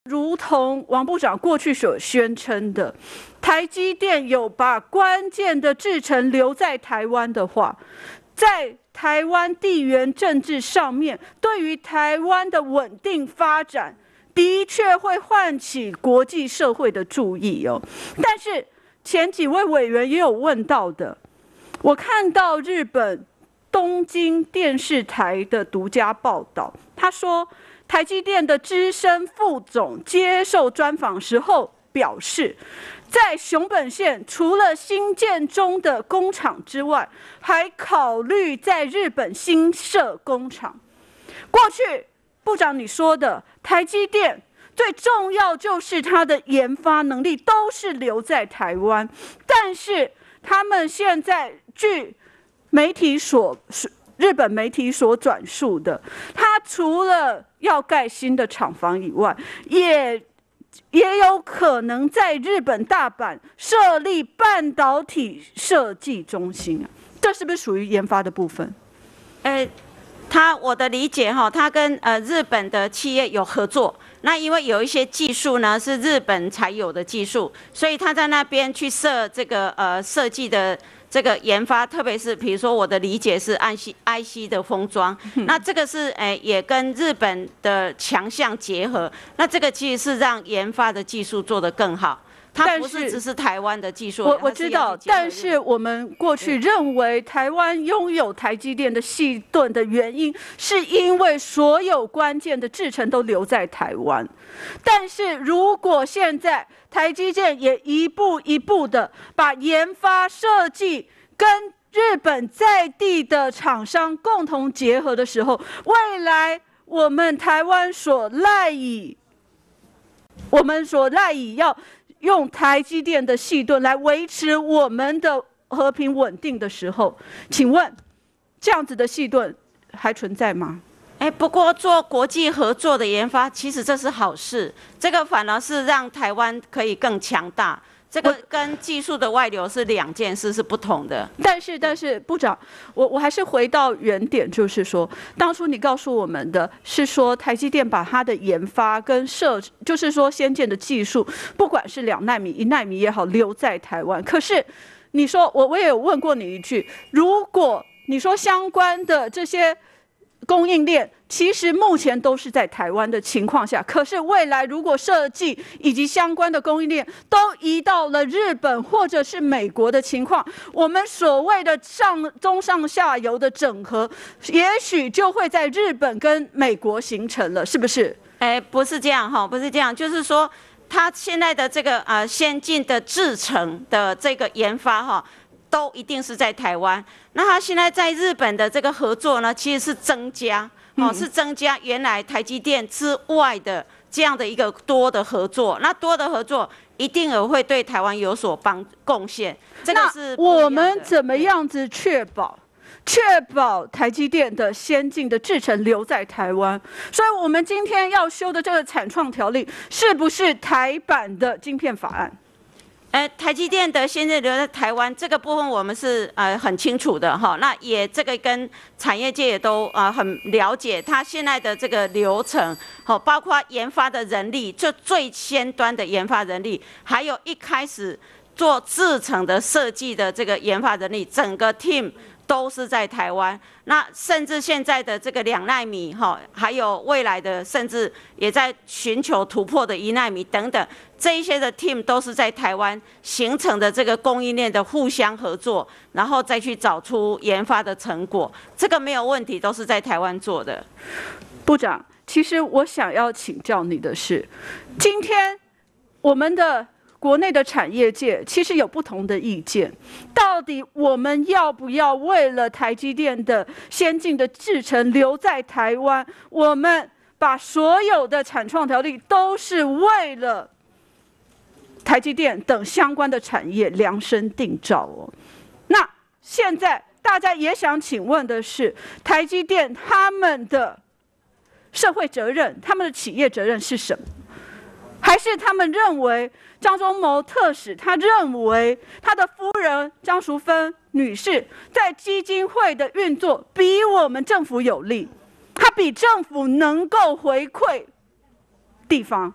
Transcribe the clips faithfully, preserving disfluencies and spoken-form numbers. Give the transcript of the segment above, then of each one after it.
如同王部长过去所宣称的，台积电有把关键的制程留在台湾的话，在台湾地缘政治上面，对于台湾的稳定发展，的确会唤起国际社会的注意哦。但是前几位委员也有问到的，我看到日本东京电视台的独家报道，他说，台积电的资深副总接受专访时候表示，在熊本县除了新建中的工厂之外，还考虑在日本新设工厂。过去部长你说的，台积电最重要就是它的研发能力都是留在台湾，但是他们现在据媒体所日本媒体所转述的，它除了要盖新的厂房以外，也也有可能在日本大阪设立半导体设计中心啊，这是不是属于研发的部分？ 呃，他我的理解哈，他跟呃日本的企业有合作。那因为有一些技术呢是日本才有的技术，所以他在那边去设这个呃设计的这个研发，特别是比如说我的理解是 I C I C 的封装，那这个是诶、呃、也跟日本的强项结合，那这个其实是让研发的技术做得更好。它不是只是台湾的技术， 我我知道，但是我们过去认为台湾拥有台积电的细盾的原因，是因为所有关键的制程都留在台湾。但是如果现在台积电也一步一步的把研发设计跟日本在地的厂商共同结合的时候，未来我们台湾所赖以，我们所赖以要用台积电的细盾来维持我们的和平稳定的时候，请问这样子的细盾还存在吗？ 哎，不过做国际合作的研发，其实这是好事，这个反而是让台湾可以更强大。这个跟技术的外流是两件事，是不同的。 但是，但是部长，我我还是回到原点，就是说，当初你告诉我们的是说，台积电把它的研发跟设，就是说先进的技术，不管是两奈米、一奈米也好，留在台湾。可是，你说我我也有问过你一句，如果你说相关的这些供应链其实目前都是在台湾的情况下，可是未来如果设计以及相关的供应链都移到了日本或者是美国的情况，我们所谓的上中上下游的整合，也许就会在日本跟美国形成了，是不是？ 哎，不是这样哈，不是这样，就是说，它现在的这个呃先进的制程的这个研发哈，都一定是在台湾。那它现在在日本的这个合作呢，其实是增加。哦，是增加原来台积电之外的这样的一个多的合作，那多的合作一定也会对台湾有所帮贡献。这个是我们怎么样子确保确保台积电的先进的制程留在台湾？所以我们今天要修的这个产创条例，是不是台版的晶片法案？ 呃，台积电的现在留在台湾这个部分，我们是呃很清楚的哈。那也这个跟产业界也都呃很了解，它现在的这个流程，好，包括研发的人力，就最先端的研发人力，还有一开始做制程的设计的这个研发人力，整个 team 都是在台湾。那甚至现在的这个两奈米哈，还有未来的甚至也在寻求突破的一奈米等等。这一些的 team 都是在台湾形成的这个供应链的互相合作，然后再去找出研发的成果，这个没有问题，都是在台湾做的。 部长，其实我想要请教你的是，今天我们的国内的产业界其实有不同的意见，到底我们要不要为了台积电的先进的制程留在台湾，我们把所有的产创条例都是为了台积电等相关的产业量身定造哦。那现在大家也想请问的是，台积电他们的社会责任、他们的企业责任是什么？还是他们认为张忠谋特使他认为他的夫人张淑芬女士在基金会的运作比我们政府有利，他比政府能够回馈地方？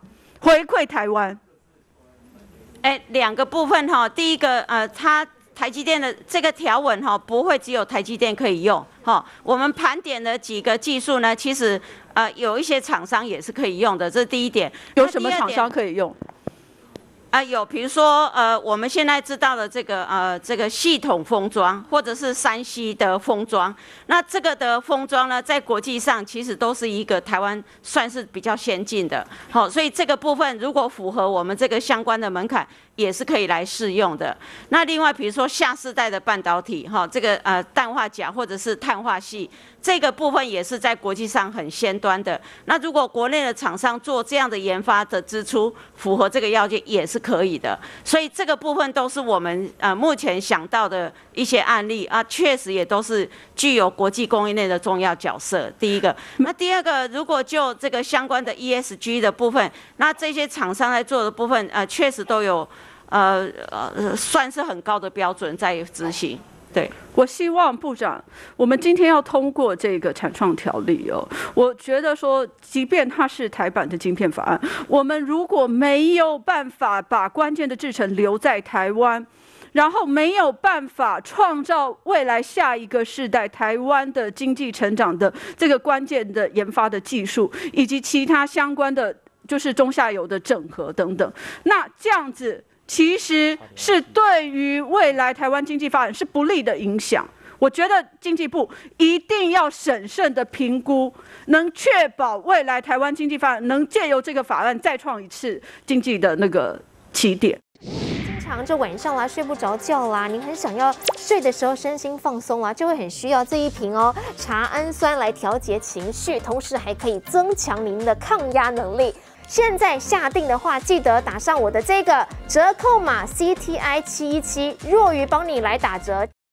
回馈台湾？ 哎，两个部分哈，第一个呃，它台积电的这个条文哈，不会只有台积电可以用哈。我们盘点的几个技术呢，其实呃有一些厂商也是可以用的，这是第一点。 有什么厂商可以用？ 啊、呃，有，比如说，呃，我们现在知道的这个，呃，这个系统封装，或者是山西的封装，那这个的封装呢，在国际上其实都是一个台湾算是比较先进的，好、哦，所以这个部分如果符合我们这个相关的门槛，也是可以来适用的。那另外，比如说下世代的半导体，哈、哦，这个呃氮化钾或者是碳化系，这个部分也是在国际上很先端的。那如果国内的厂商做这样的研发的支出，符合这个要件，也是可以的。所以这个部分都是我们呃目前想到的一些案例啊，确实也都是具有国际供应链的重要角色。第一个，那第二个，如果就这个相关的 E S G 的部分，那这些厂商在做的部分，呃，确实都有。呃呃，算是很高的标准在执行。对， 我希望部长，我们今天要通过这个产创条例哦。我觉得说，即便它是台版的晶片法案，我们如果没有办法把关键的制程留在台湾，然后没有办法创造未来下一个世代台湾的经济成长的这个关键的研发的技术，以及其他相关的就是中下游的整合等等，那这样子。其实是对于未来台湾经济发展是不利的影响。我觉得经济部一定要审慎的评估，能确保未来台湾经济发展能借由这个法案再创一次经济的那个起点。 经常就晚上啦睡不着觉啦，您很想要睡的时候身心放松啦，就会很需要这一瓶哦茶氨酸来调节情绪，同时还可以增强您的抗压能力。现在下定的话，记得打上我的这个折扣码 C T I 七一七，若愚帮你来打折。